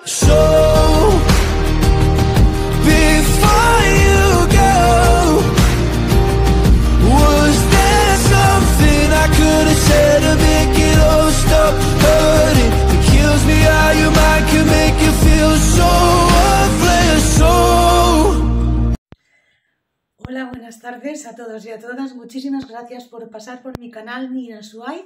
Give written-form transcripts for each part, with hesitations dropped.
So before you go, was there something I could have said to make it all stop hurting? It kills me how your mind can make you feel so worthless. So hola, buenas tardes a todos y a todas. Muchísimas gracias por pasar por mi canal Nina Suai.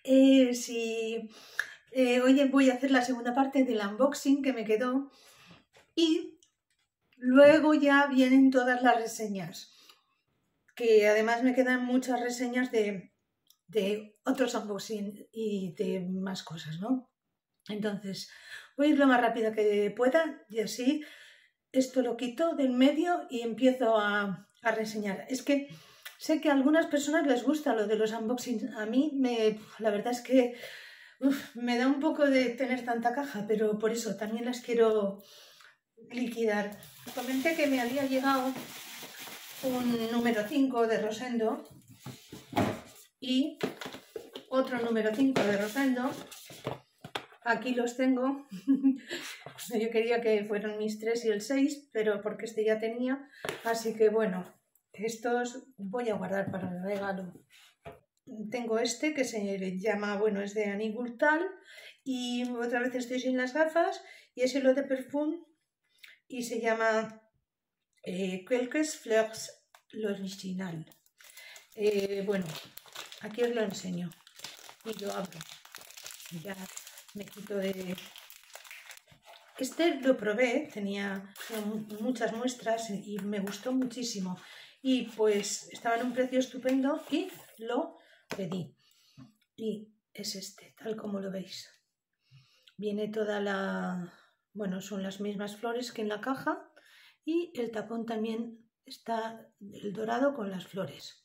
Hoy voy a hacer la segunda parte del unboxing que me quedó y luego ya vienen todas las reseñas, que además me quedan muchas reseñas de otros unboxing y de más cosas, ¿no? Entonces voy a ir lo más rápida que pueda y así esto lo quito del medio y empiezo a reseñar. Es que sé que a algunas personas les gusta lo de los unboxings. A mí la verdad es que me da un poco de tener tanta caja, pero por eso también las quiero liquidar. Comenté que me había llegado un número 5 de Rosendo y otro número 5 de Rosendo. Aquí los tengo. Yo quería que fueran mis 3 y el 6, pero porque este ya tenía. Así que bueno, estos voy a guardar para el regalo. Tengo este que se llama, bueno, es de Annie Gurtal y otra vez estoy sin las gafas y es el eau de perfume y se llama Quelques Fleurs l'Original. Bueno, aquí os lo enseño y lo abro. Ya me quito de... Este lo probé, tenía muchas muestras y me gustó muchísimo y pues estaba en un precio estupendo y lo pedí. Y es este, tal como lo veis. Viene toda la... bueno, son las mismas flores que en la caja y el tapón también está el dorado con las flores.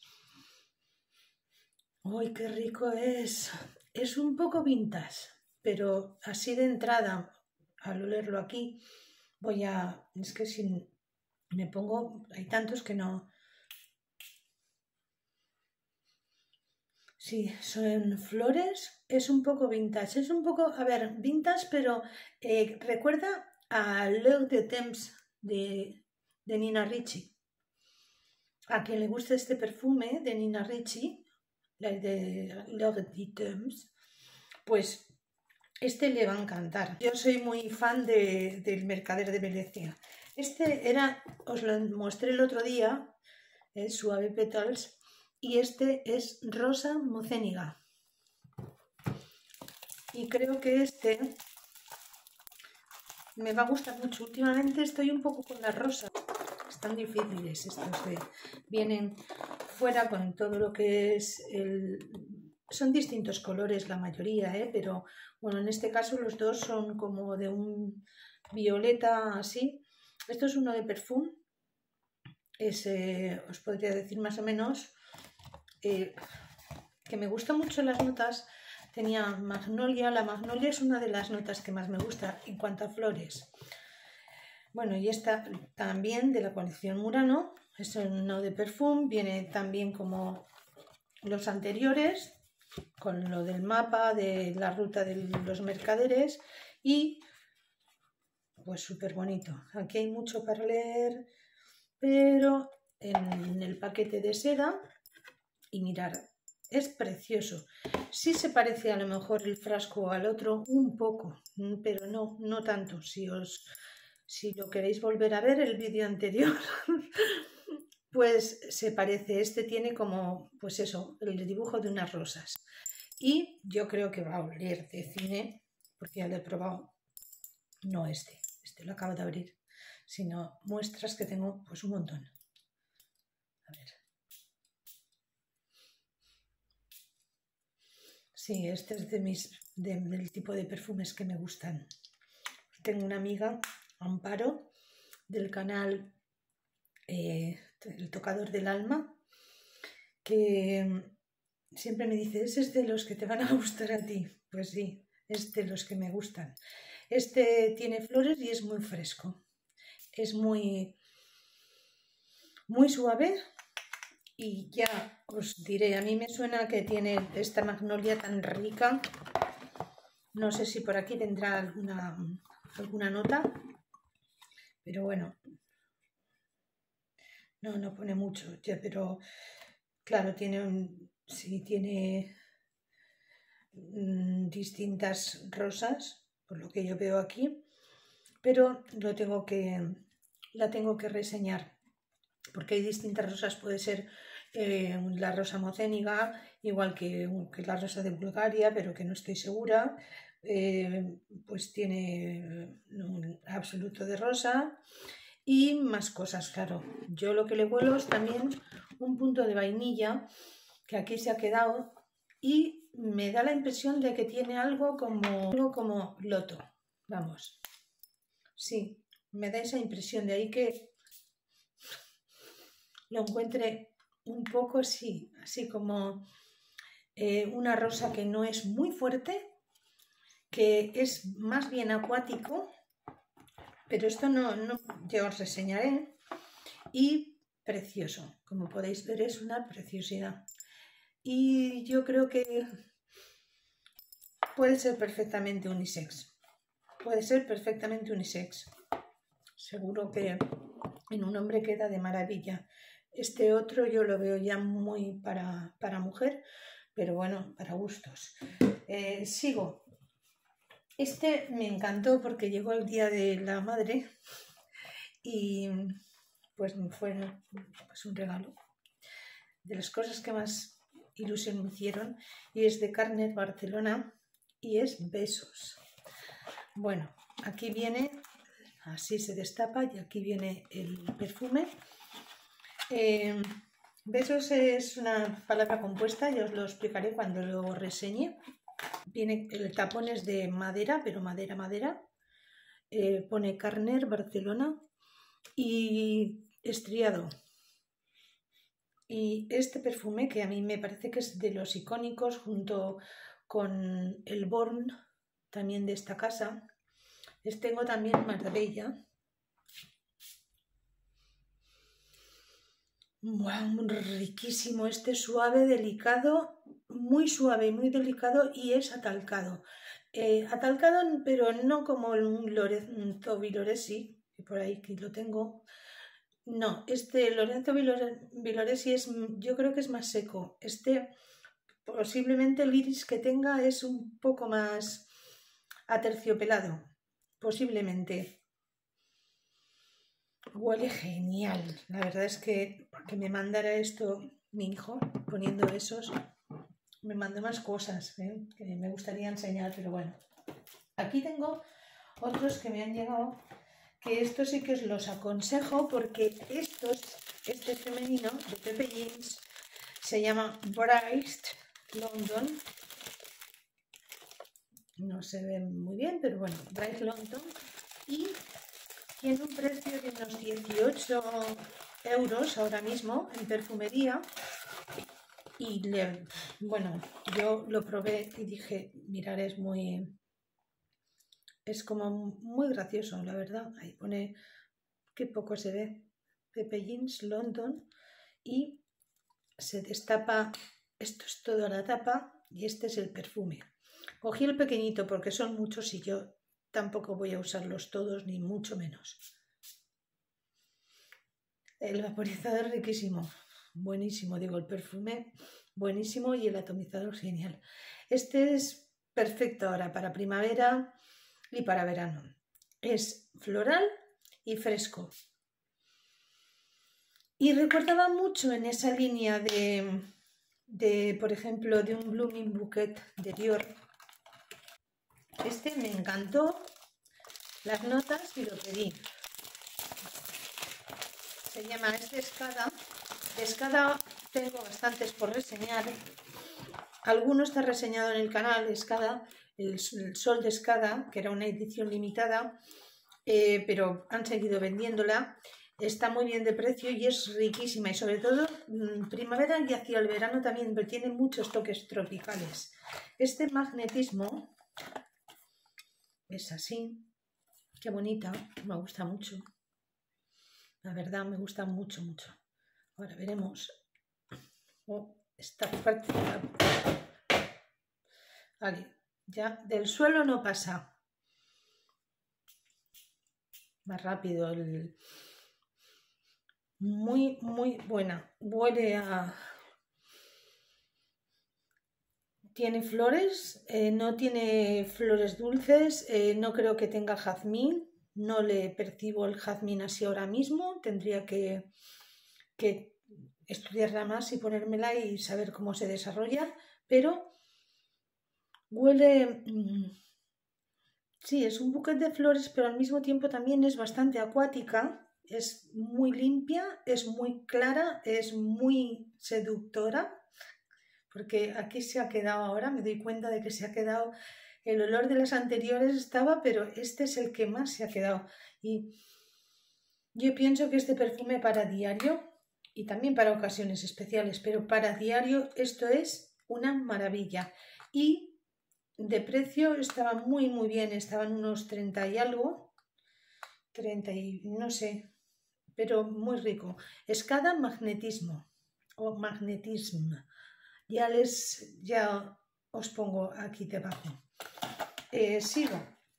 ¡Uy, qué rico es! Es un poco vintage, pero así de entrada, al olerlo aquí, voy a... es que si me pongo... hay tantos que no... Sí, son flores, es un poco vintage, es un poco, a ver, vintage, pero recuerda a L'Heure de Temps de Nina Ricci. A quien le guste este perfume de Nina Ricci, de L'Heure de Temps, pues este le va a encantar. Yo soy muy fan del Mercader de Venecia. Este era, os lo mostré el otro día, el Suave Petals, y este es Rosa Mocéniga. Y creo que este me va a gustar mucho. Últimamente estoy un poco con las rosas. Están difíciles estos que vienen fuera con todo lo que es el... son distintos colores la mayoría, pero bueno, en este caso los dos son como de un violeta así. Esto es uno de perfume. Os podría decir más o menos que me gustan mucho las notas. Tenía magnolia. La magnolia es una de las notas que más me gusta en cuanto a flores. Bueno, y esta también de la colección Murano, es un eau de perfume, viene también como los anteriores, con lo del mapa de la ruta de los mercaderes y pues súper bonito. Aquí hay mucho para leer, pero en el paquete de seda, y mirar, es precioso. Sí se parece a lo mejor el frasco al otro un poco, pero no tanto. Si lo queréis volver a ver, el vídeo anterior, pues se parece. Este tiene como, pues eso, el dibujo de unas rosas. Y yo creo que va a oler de cine, porque ya lo he probado. No este lo acabo de abrir, sino muestras que tengo pues un montón. A ver. Sí, este es del tipo de perfumes que me gustan. Tengo una amiga, Amparo, del canal El Tocador del Alma, que siempre me dice, ese es de los que te van a gustar a ti. Pues sí, es de los que me gustan. Este tiene flores y es muy fresco. Es muy suave. Y ya os diré, a mí me suena que tiene esta magnolia tan rica. No sé si por aquí tendrá alguna nota, pero bueno, no pone mucho, ya, pero claro, tiene distintas rosas, por lo que yo veo aquí, pero la tengo que reseñar, porque hay distintas rosas. Puede ser la rosa mocéniga, igual que la rosa de Bulgaria, pero que no estoy segura. Pues tiene un absoluto de rosa y más cosas, claro. Yo lo que le vuelo es también un punto de vainilla, que aquí se ha quedado, y me da la impresión de que tiene algo como loto. Vamos, sí, me da esa impresión, de ahí que lo encuentre un poco así como una rosa que no es muy fuerte, que es más bien acuático, pero esto no yo os reseñaré, y precioso, como podéis ver es una preciosidad, y yo creo que puede ser perfectamente unisex, seguro que en un hombre queda de maravilla. Este otro yo lo veo ya muy para mujer, pero bueno, para gustos. Sigo. Este me encantó porque llegó el Día de la Madre y pues fue un regalo. De las cosas que más ilusión me hicieron, y es de Carner Barcelona y es Besos. Bueno, aquí viene, así se destapa, y aquí viene el perfume. Besos es una palabra compuesta, ya os lo explicaré cuando lo reseñe. El tapón es de madera, pero madera. Pone Carner Barcelona y estriado. Y este perfume, que a mí me parece que es de los icónicos, junto con el Born, también de esta casa. Tengo también Marbella. Wow, riquísimo, suave, delicado, muy suave y muy delicado, y es atalcado. Atalcado, pero no como un Lorenzo Villoresi, que por ahí que lo tengo. No, Lorenzo Villoresi yo creo que es más seco. Posiblemente el iris que tenga es un poco más aterciopelado, posiblemente. Huele genial. La verdad es que me mandara esto mi hijo, poniendo esos, me mandó más cosas que me gustaría enseñar, pero bueno. Aquí tengo otros que me han llegado, que estos sí que os los aconsejo, porque este femenino de Pepe Jeans se llama Bright London. No se ve muy bien, pero bueno, Bright London, y tiene un precio de unos 18 euros ahora mismo en perfumería. Y bueno, yo lo probé y dije, mirar, es como muy gracioso, la verdad. Ahí pone, que poco se ve, Pepe Jeans London, y se destapa. Esto es toda la tapa y este es el perfume. Cogí el pequeñito porque son muchos y yo tampoco voy a usarlos todos, ni mucho menos. El vaporizador riquísimo, buenísimo, digo, el perfume buenísimo, y el atomizador genial. Este es perfecto ahora para primavera y para verano. Es floral y fresco. Y recordaba mucho en esa línea por ejemplo, de un Blooming Bouquet de Dior. Este me encantó las notas y lo pedí. Se llama, es de Escada. De Escada tengo bastantes por reseñar. Alguno está reseñado en el canal, Escada, el Sol de Escada, que era una edición limitada, pero han seguido vendiéndola. Está muy bien de precio y es riquísima, y sobre todo primavera y hacia el verano también, pero tiene muchos toques tropicales. Este magnetismo es así, qué bonita, me gusta mucho. La verdad me gusta mucho. Ahora veremos. Esta parte. Vale, ya del suelo no pasa. más rápido. Muy, muy buena. Huele a... Tiene flores, no tiene flores dulces, no creo que tenga jazmín, no le percibo el jazmín así ahora mismo, tendría que estudiarla más y ponérmela y saber cómo se desarrolla, pero huele... Sí, es un buquete de flores, pero al mismo tiempo también es bastante acuática, es muy limpia, es muy clara, es muy seductora. Porque aquí se ha quedado ahora, me doy cuenta de que se ha quedado, el olor de las anteriores estaba, pero este es el que más se ha quedado. Y yo pienso que este perfume para diario y también para ocasiones especiales, pero para diario esto es una maravilla. Y de precio estaba muy muy bien, estaban unos 30 y algo, 30 y no sé, pero muy rico. Escada magnetismo o magnetismo. Ya os pongo aquí debajo. Sigo.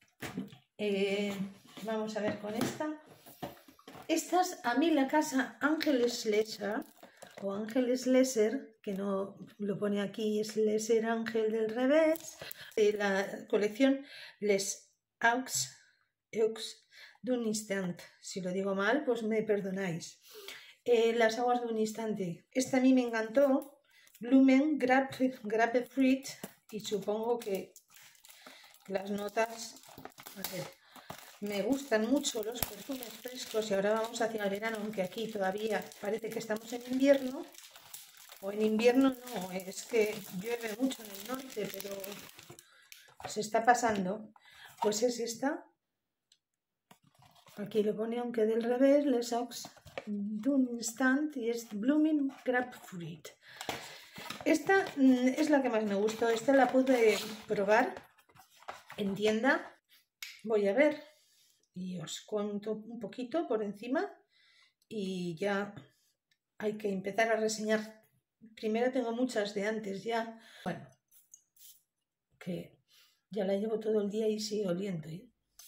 Vamos a ver con esta. Estas, a mí la casa Ángeles Lesser o Ángeles Lesser, que no lo pone aquí, es Lesser Ángel del revés, de la colección Les Aux d'un Instant. Si lo digo mal, pues me perdonáis. Las aguas de un instante. Esta a mí me encantó. Blumen Grapefruit, y supongo que las notas, a ver, me gustan mucho los perfumes frescos y ahora vamos hacia el verano, aunque aquí todavía parece que estamos en invierno, o en invierno no, es que llueve mucho en el norte, pero se está pasando. Pues es esta, aquí lo pone aunque del revés, Les Aux d'un Instant, y es Blooming Grapefruit. Esta es la que más me gustó, esta la pude probar en tienda, voy a ver y os cuento un poquito por encima y ya hay que empezar a reseñar. Primero tengo muchas de antes ya, bueno, que ya la llevo todo el día y sigue oliendo, ¿eh?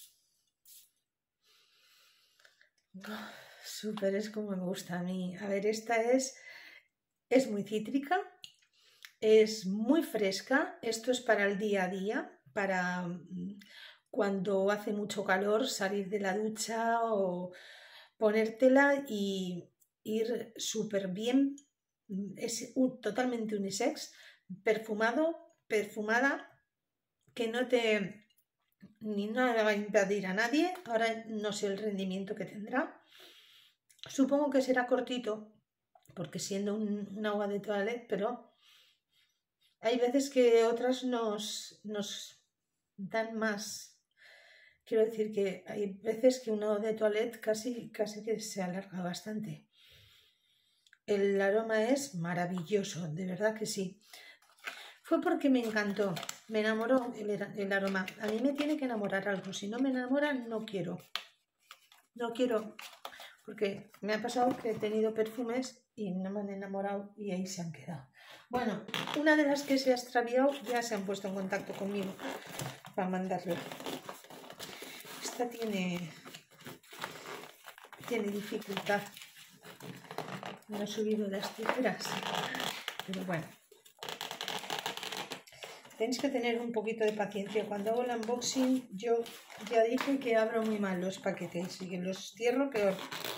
Súper, es como me gusta a mí. A ver, esta es muy cítrica. Es muy fresca, esto es para el día a día, para cuando hace mucho calor salir de la ducha o ponértela y ir súper bien. Es totalmente unisex, perfumada, que no te ni nada va a impedir a nadie. Ahora no sé el rendimiento que tendrá. Supongo que será cortito, porque siendo un agua de toilette, pero hay veces que otras nos dan más. Quiero decir que hay veces que uno de toilette casi que se alarga bastante. El aroma es maravilloso, de verdad que sí. Fue porque me encantó, me enamoró el aroma. A mí me tiene que enamorar algo, si no me enamora no quiero. No quiero, porque me ha pasado que he tenido perfumes y no me han enamorado y ahí se han quedado. Bueno, una de las que se ha extraviado ya se han puesto en contacto conmigo para mandarla. Esta tiene dificultad. No he subido las tijeras, pero bueno. Tenéis que tener un poquito de paciencia. Cuando hago el unboxing, yo ya dije que abro muy mal los paquetes y que los cierro peor.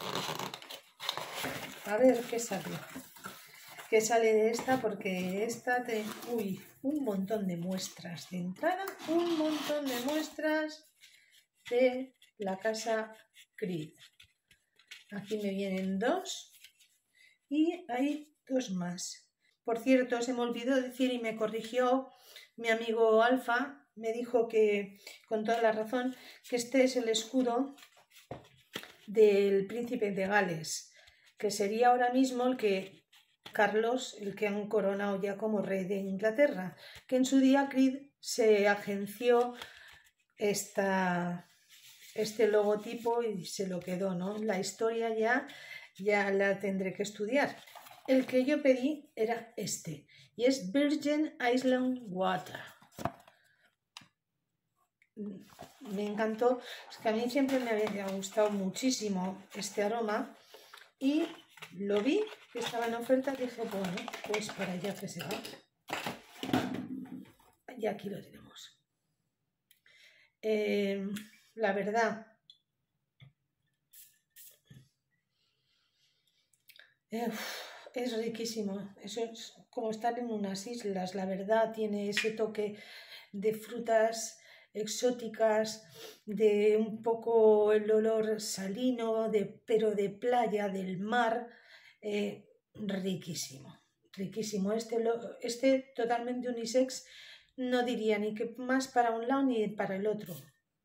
A ver qué sale. ¿Qué sale de esta? Porque esta Uy, un montón de muestras de entrada, un montón de muestras de la casa Creed. Aquí me vienen dos y hay dos más. Por cierto, se me olvidó decir y me corrigió mi amigo Alfa, me dijo que, con toda la razón, que este es el escudo del príncipe de Gales, que sería ahora mismo el que Carlos, el que han coronado ya como rey de Inglaterra, que en su día Creed se agenció este logotipo y se lo quedó, ¿no? La historia ya la tendré que estudiar. El que yo pedí era este, y es Virgin Island Water. me encantó. Es que a mí siempre me había gustado muchísimo este aroma y lo vi que estaba en oferta y dije, bueno, pues para allá que se va. Y aquí lo tenemos. La verdad, es riquísimo. Eso es como estar en unas islas. La verdad, tiene ese toque de frutas exóticas, de un poco el olor salino, pero de playa, del mar. Riquísimo, riquísimo. Este totalmente unisex, no diría ni que más para un lado ni para el otro.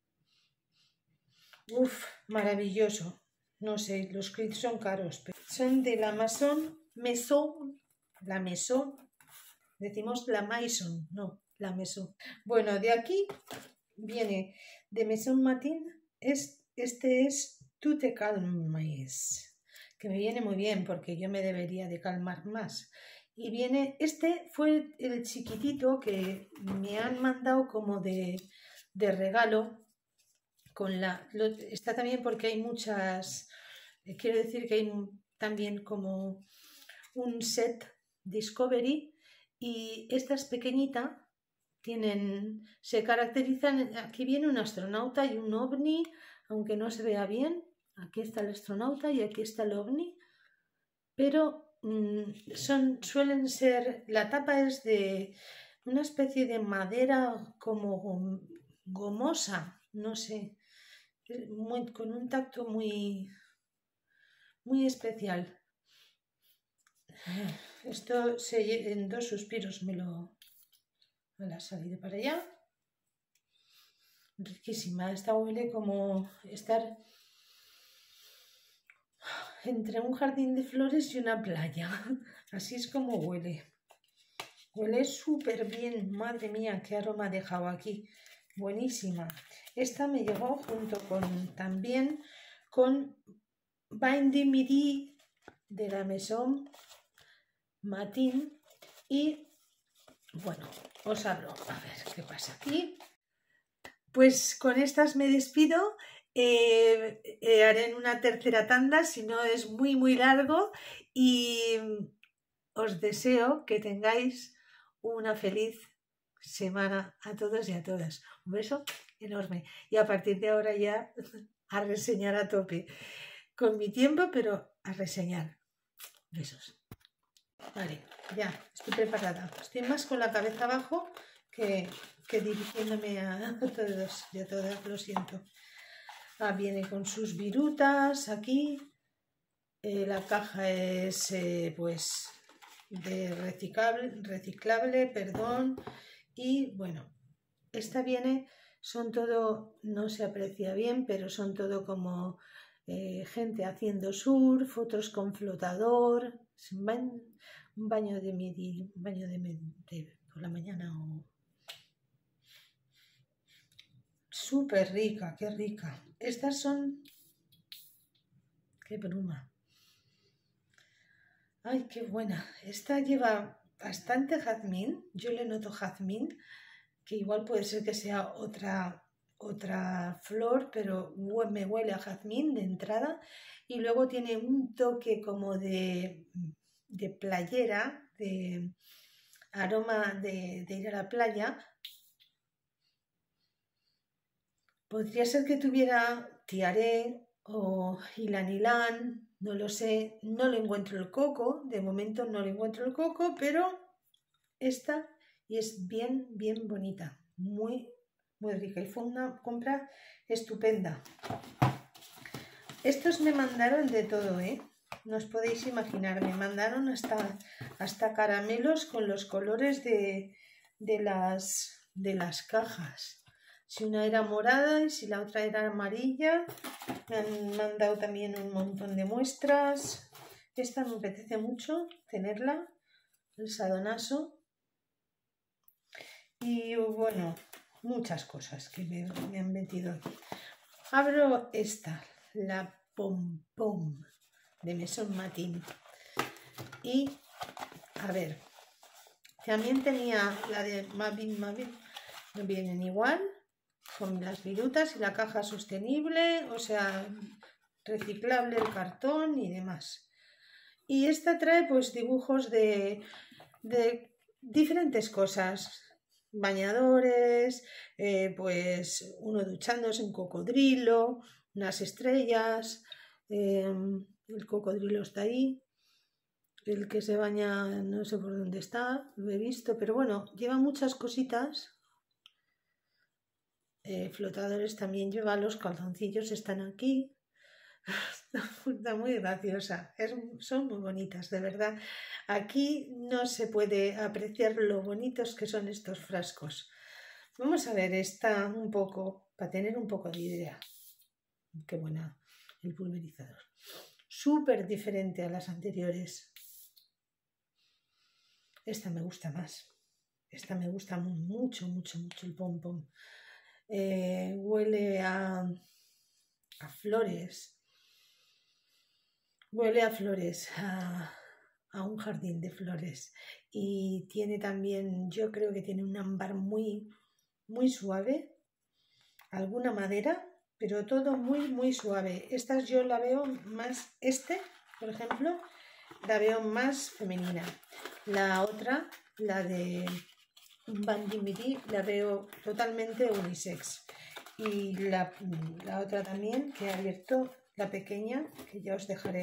Uf, maravilloso. No sé, los kits son caros, pero son de la Maison, la Maison, decimos la Maison, no, la Maison. Bueno, de aquí viene de Maison Matin, este es Tu te calmes, que me viene muy bien porque yo me debería de calmar más. Y viene, este fue el chiquitito que me han mandado como de regalo. Está también porque hay muchas, quiero decir que hay también como un set Discovery y esta es pequeñita, se caracterizan, aquí viene un astronauta y un ovni, aunque no se vea bien, aquí está el astronauta y aquí está el ovni, pero suelen ser, la tapa es de una especie de madera como gomosa, no sé, con un tacto muy, muy especial. Esto en 2 suspiros me la salí de para allá. Riquísima. Esta huele como estar entre un jardín de flores y una playa. Así es como huele. Huele súper bien. Madre mía, qué aroma ha dejado aquí. Buenísima. Esta me llegó junto también con Bain de Midi de la Maison Matin. Y bueno, os hablo. A ver qué pasa aquí. Pues con estas me despido. Haré en una tercera tanda, si no es muy muy largo, y os deseo que tengáis una feliz semana a todos y a todas. Un beso enorme y a partir de ahora ya a reseñar a tope, con mi tiempo, pero a reseñar. Besos. Vale, ya estoy preparada. Estoy más con la cabeza abajo que dirigiéndome a todos y a todas, lo siento. Viene con sus virutas aquí. La caja es pues de reciclable, perdón. Y bueno, esta viene, son todo, no se aprecia bien, pero son todo como gente haciendo surf, otros con flotador, un baño de por la mañana o... Súper rica, qué rica. Estas son... ¡Qué bruma! ¡Ay, qué buena! Esta lleva bastante jazmín. Yo le noto jazmín, que igual puede ser que sea otra flor, pero me huele a jazmín de entrada. Y luego tiene un toque como de playera, de aroma de ir a la playa. Podría ser que tuviera tiaré o ylang-ylang, no lo sé, no le encuentro el coco, de momento no le encuentro el coco, pero esta y es bien, bien bonita, muy, muy rica y fue una compra estupenda. Estos me mandaron de todo, no os podéis imaginar, me mandaron hasta caramelos con los colores de las cajas. Si una era morada y si la otra era amarilla. Me han mandado también un montón de muestras. Esta me apetece mucho tenerla, el sadonaso. Y bueno, muchas cosas que me han metido aquí. Abro esta, la Pom Pom de Maison Matin. Y a ver, también tenía la de Mavin, no vienen igual. Son las virutas y la caja sostenible, o sea, reciclable el cartón y demás. Y esta trae pues dibujos de diferentes cosas, bañadores, pues uno duchándose, un cocodrilo, unas estrellas, el cocodrilo está ahí, el que se baña no sé por dónde está, lo he visto, pero bueno, lleva muchas cositas. Flotadores también lleva, los calzoncillos están aquí. Está muy graciosa, son muy bonitas, de verdad. Aquí no se puede apreciar lo bonitos que son estos frascos. Vamos a ver esta un poco, para tener un poco de idea. Qué buena el pulverizador. Súper diferente a las anteriores. Esta me gusta más. Esta me gusta mucho, mucho, mucho el pom pom. Huele a flores. Huele a flores, a un jardín de flores. Y tiene también, yo creo que tiene un ámbar muy, muy suave. Alguna madera, pero todo muy, muy suave. Estas yo la veo más, por ejemplo, la veo más femenina. La otra, la de Banjimiri, la veo totalmente unisex. Y la otra también, que he abierto, la pequeña, que ya os dejaré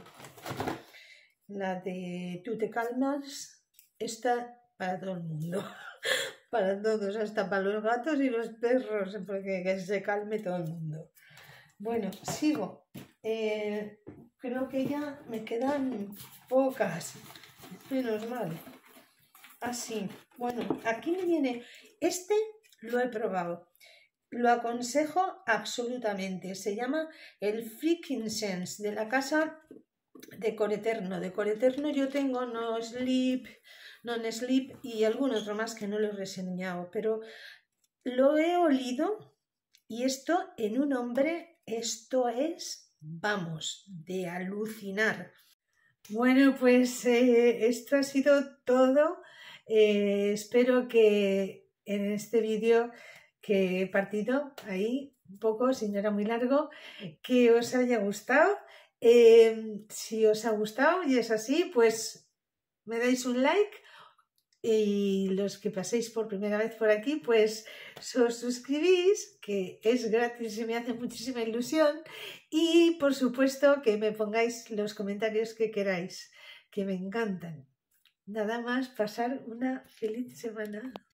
la de Tú te calmas, esta para todo el mundo, para todos, hasta para los gatos y los perros, porque que se calme todo el mundo. Bueno, sigo. Creo que ya me quedan pocas, menos mal. Así, bueno, aquí me viene, lo he probado. Lo aconsejo absolutamente. Se llama el Frankincense de la casa de Coreterno. De Coreterno yo tengo No Sleep, Non Sleep y algún otro más que no lo he reseñado, pero lo he olido y esto en un hombre, esto es, vamos, de alucinar. Bueno, pues esto ha sido todo. Espero que en este vídeo que he partido ahí un poco, si no era muy largo, que os haya gustado. Si os ha gustado y es así, pues me dais un like, y los que paséis por primera vez por aquí, pues os suscribís, que es gratis y me hace muchísima ilusión, y por supuesto que me pongáis los comentarios que queráis, que me encantan. Nada más, pasar una feliz semana.